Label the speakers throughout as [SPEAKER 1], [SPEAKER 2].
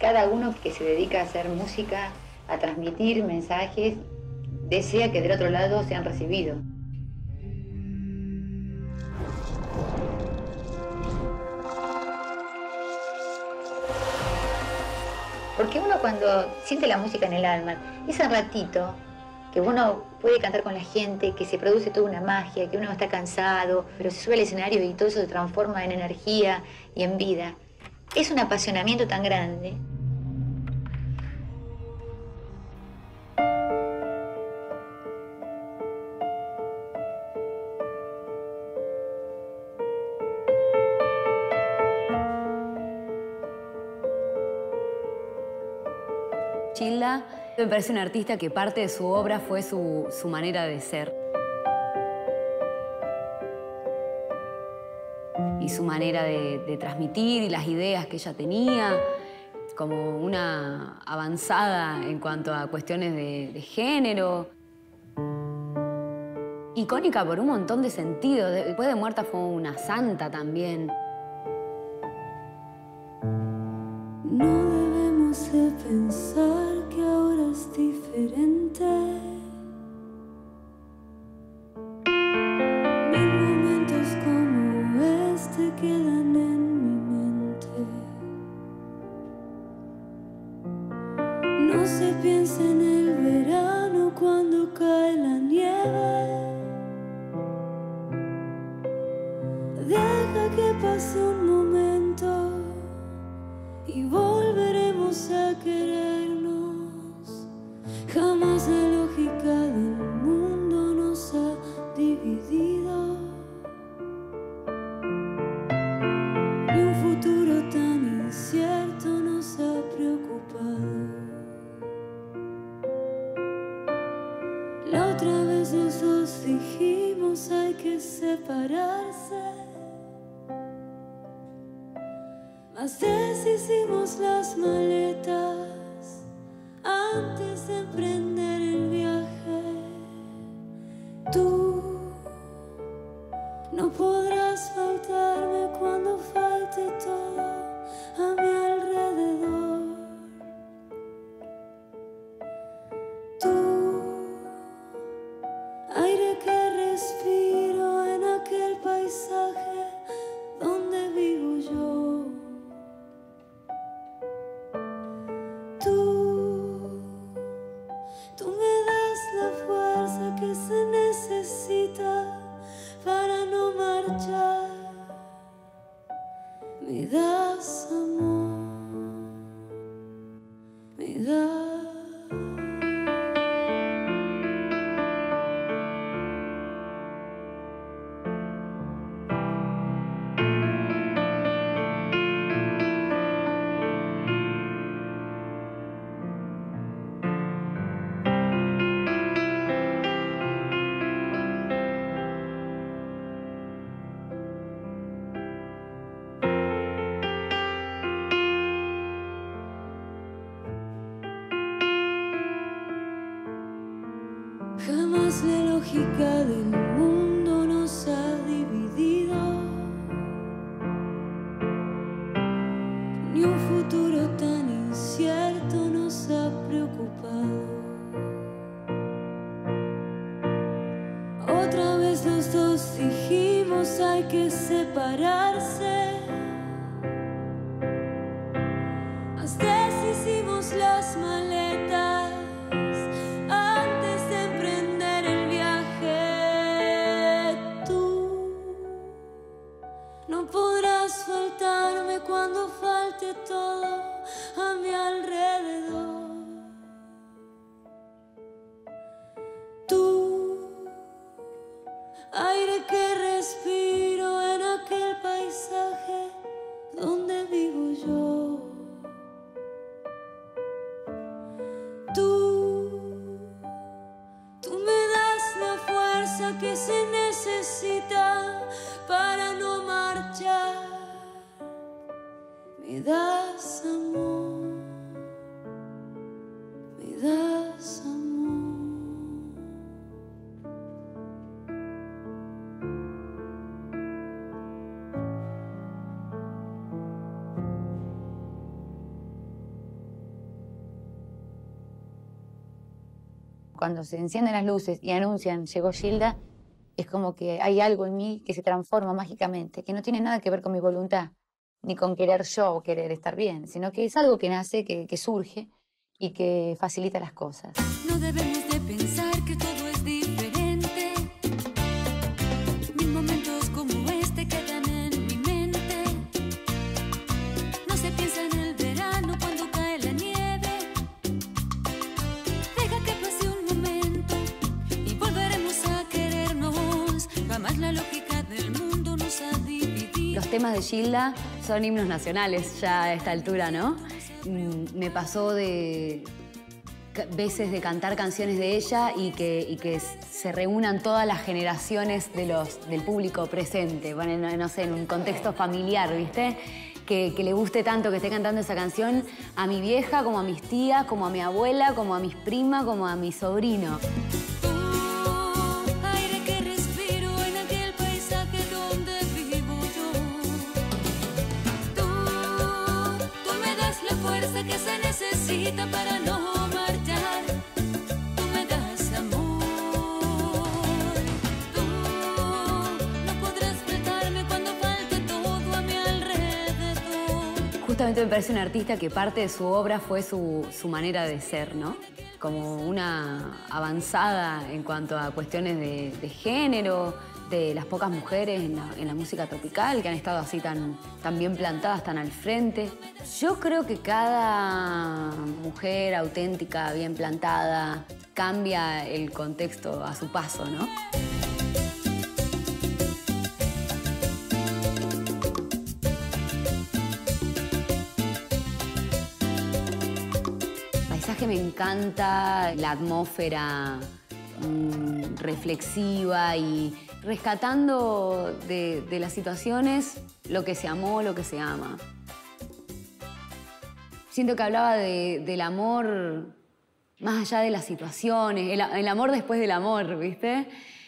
[SPEAKER 1] cada uno que se dedica a hacer música, a transmitir mensajes, desea que del otro lado sean recibidos. Porque uno cuando siente la música en el alma, ese ratito que uno puede cantar con la gente, que se produce toda una magia, que uno está cansado, pero se sube al escenario y todo eso se transforma en energía y en vida, es un apasionamiento tan grande.
[SPEAKER 2] Gilda me parece una artista que parte de su obra fue su manera de ser. Y su manera de transmitir y las ideas que ella tenía, como una avanzada en cuanto a cuestiones de género. Icónica por un montón de sentidos. Después de muerta fue una santa también.
[SPEAKER 3] No debemos de pensar que ahora es diferente. Mil momentos como este quedan en mi mente. No se piensa en el verano cuando cae la nieve. Deja que pase un momento y volveremos a querernos. Jamás la lógica del mundo nos ha dividido, ni un futuro tan incierto nos ha preocupado. La otra vez los dos dijimos hay que separarse. Mas deshicimos las maletas antes de emprender el viaje. Tú no podrás faltarme cuando falte todo a mi alrededor. Tú, aire que respiro en aquel paisaje donde vivo yo. Tú me das la fuerza que se necesita para no marchar. Me das amor, me das. Jamás la lógica del mundo nos ha dividido, ni un futuro tan incierto nos ha preocupado. Otra vez los dos dijimos hay que separarse. Hasta deshicimos las maletas antes de emprender el viaje. Tú no podrás faltarme cuando falte todo a mi alrededor. Tú, aire que respiro en aquel paisaje donde vivo yo. Tú me das la fuerza que se necesita para no marchar. Me das amor, me das amor.
[SPEAKER 1] cuando se encienden las luces y anuncian llegó Gilda, es como que hay algo en mí que se transforma mágicamente, que no tiene nada que ver con mi voluntad, ni con querer yo o querer estar bien, sino que es algo que nace, que surge y que facilita las cosas.
[SPEAKER 3] No debemos de pensar que todo es diferente. Mis momentos como este quedan en mi mente. No se piensa en el verano cuando cae la nieve. Deja que pase un momento y volveremos a querernos. Jamás la lógica del mundo nos ha dividido.
[SPEAKER 2] Los temas de Gilda son himnos nacionales ya a esta altura, ¿no? Me pasó de veces de cantar canciones de ella y que se reúnan todas las generaciones del público presente, bueno, no sé, en un contexto familiar, ¿viste? Que le guste tanto que esté cantando esa canción a mi vieja, como a mis tías, como a mi abuela, como a mis primas, como a mi sobrino.
[SPEAKER 3] Aire que respiro en aquel paisaje donde vivo yo. Tú me das la fuerza que se necesita para no marchar. Tú me das amor. Tú no podrás faltarme cuando falte todo a mi alrededor.
[SPEAKER 2] Justamente me parece un artista que parte de su obra fue su manera de ser, ¿no? Como una avanzada en cuanto a cuestiones de género, de las pocas mujeres en la música tropical que han estado así tan bien plantadas, tan al frente. Yo creo que cada mujer auténtica, bien plantada, cambia el contexto a su paso, ¿no? Que me encanta la atmósfera reflexiva y rescatando de las situaciones lo que se amó, lo que se ama. Siento que hablaba del amor más allá de las situaciones, el amor después del amor, ¿viste?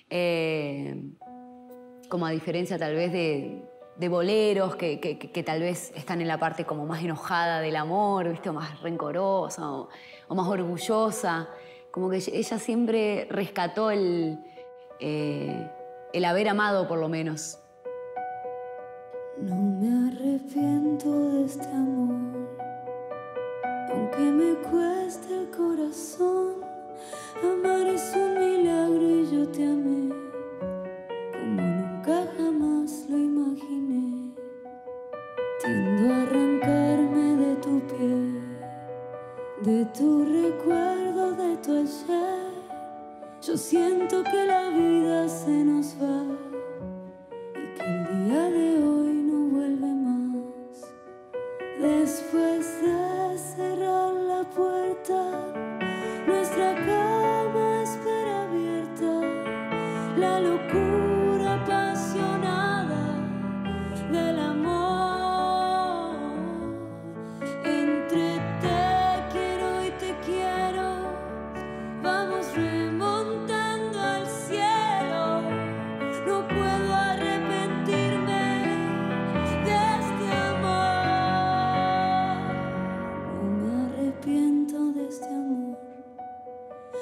[SPEAKER 2] Como a diferencia tal vez de boleros que tal vez están en la parte como más enojada del amor, ¿viste? O más rencorosa o más orgullosa. Como que ella siempre rescató el haber amado, por lo menos.
[SPEAKER 3] No me arrepiento de este amor, aunque me cueste el corazón. Amar es un milagro y yo te amé como nunca jamás lo imaginé. Tiendo a arrancarme de tu piel, de tu recuerdo, de tu ayer. Yo siento que la vida se nos va y que el día de hoy no vuelve más. Después de cerrar la puerta, nuestra cama espera abierta. La locura apasionada del amor. Entre te quiero y te quiero, vamos remontando al cielo. No puedo arrepentirme de este amor. No me arrepiento de este amor,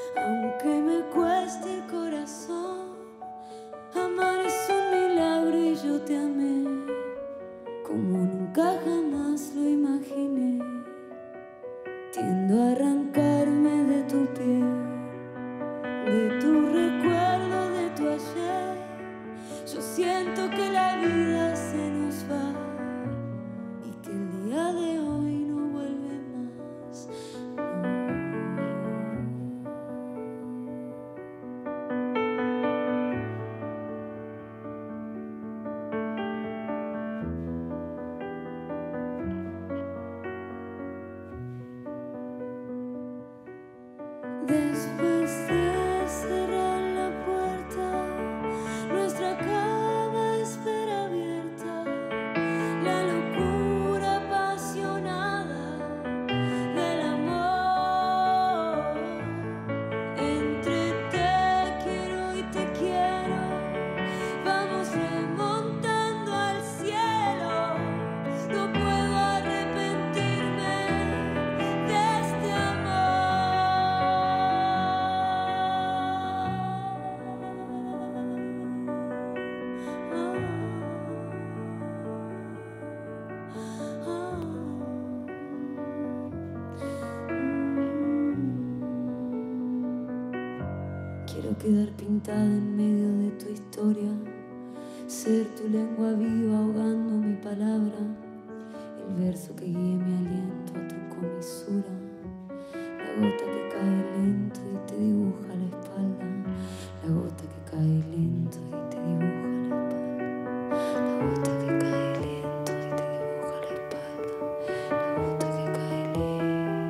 [SPEAKER 3] a quedar pintada en medio de tu historia, ser tu lengua viva ahogando mi palabra, el verso que guíe mi aliento a tu comisura, la gota que cae lento y te dibuja la espalda, la gota que cae lento y te dibuja la espalda, la gota que cae lento y te dibuja la espalda, la gota que cae lento.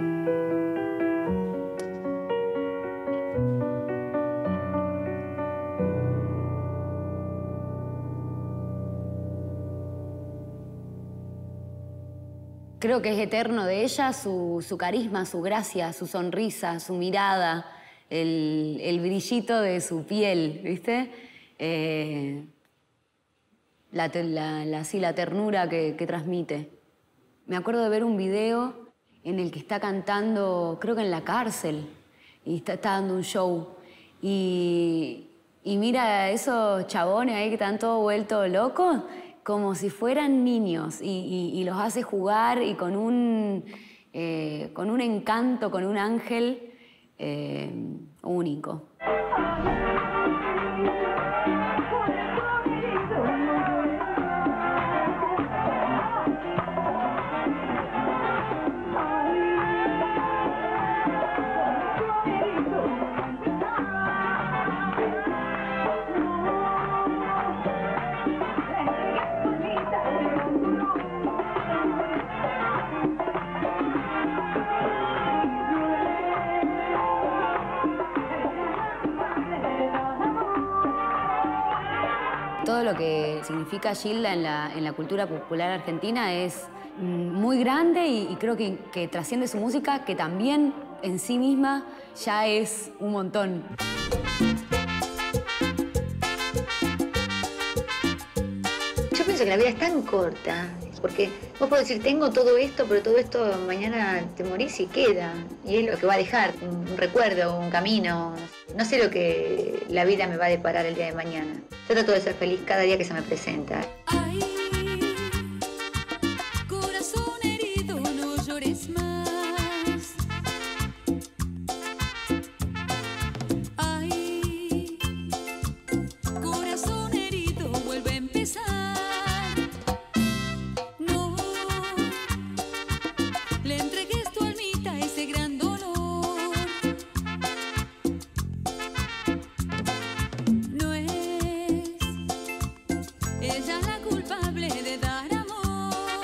[SPEAKER 2] Creo que es eterno de ella su carisma, su gracia, su sonrisa, su mirada, el brillito de su piel, ¿viste? La ternura que transmite. Me acuerdo de ver un video en el que está cantando, creo que en la cárcel, y está dando un show. Y mira a esos chabones ahí que están todos vueltos locos, como si fueran niños, y los hace jugar y con un encanto, con un ángel único. Todo lo que significa Gilda en la cultura popular argentina es muy grande y creo que trasciende su música, que también en sí misma ya es un montón.
[SPEAKER 1] Yo pienso que la vida es tan corta, porque vos podés decir, tengo todo esto, pero todo esto mañana te morís y queda. Y es lo que va a dejar, un recuerdo, un camino. No sé lo que la vida me va a deparar el día de mañana. Yo trato de ser feliz cada día que se me presenta.
[SPEAKER 3] Ay, corazón herido, no llores más. Ay, corazón herido, vuelve a empezar. No le entregues tu almita a ese gran dolor. No es ella la culpable de dar amor,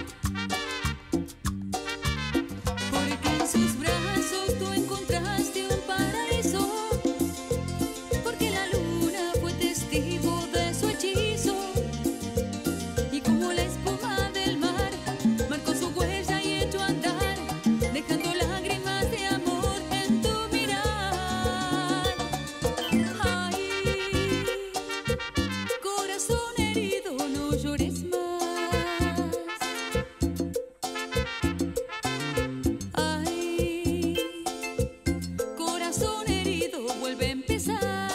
[SPEAKER 3] porque en sus brazos tú encontraste un paraíso, porque la luna fue testigo de su hechizo, y como la espuma del mar marcó su huella y echó a andar, dejando lágrimas de amor en tu mirar. Ay, corazón herido, no llores más. Ay, corazón herido, vuelve a empezar.